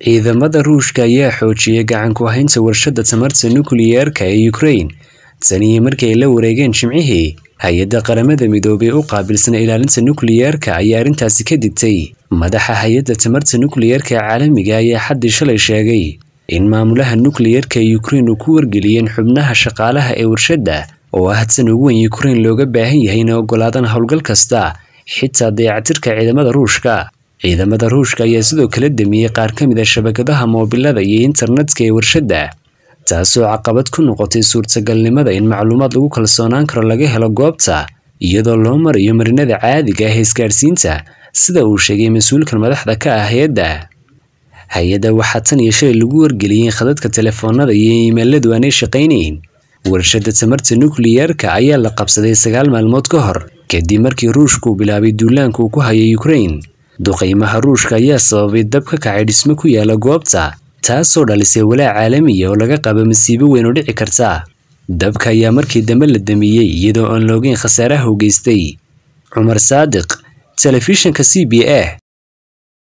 ciidamada Ruushka ayaa xoojiyay gacan ku haynta warshadda tamarta nukliyeerka ee Ukraine tan iyo markii ay la wareegeen Jimcihii. Hay'adda Qaramada Midoobay u qaabilsan ilaalinta nukliyeerka ayaa arrintaasi ka digtay. Madaxa hay'adda tamarta nukliyeerka caalamiga ayaa xaddii shalay sheegay in maamulaha nukliyeerka ee Ukraine uu ku wargeliyeen xubnaha shaqaalaha ee warshadda oo ah tan ugu weyn Ukraine looga baahan yahay inay oggolaadaan howlgal kasta, xitaa dayactirka ciidamada Ruushka. Ciidamada Ruushka ayaa sidoo kale damiyay qaar ka mid ah shabakadaha moobilada iyo internetka ee warshadda, taasoo caqabad ku noqotay suurtagalnimada in macluumaad lagu kalsoonaan karo laga helo goobta iyadoo loo marayo marinada caadiga ah ee isgaarsiinta, sida uu sheegay mas'uulkan madaxda ka ah hay'adda. Hay'adda waxaa tan iyo shalay lagu wargeliyay in khadadka telefoonada iyo iimayladu aanay shaqaynayn. Warshadda tamarta nukliyeerka ayaa la qabsaday 9 maalmood ka hor kadib markii Ruushku bilaabay duulaanka uu ku hayay Ukraine. Duqeymaha Ruushka ayaa sababay dab ka kacay dhisme ku yaala goobta, taasoo dhalisay walaac caalami ah oo laga qabo masiibo weyn oo dhici karta. Dabka ayaa markii dambe la damiyay iyadoo aan la ogeyn khasaaraha uu geystay. Cumar Saadiq, Telefishinka CBA.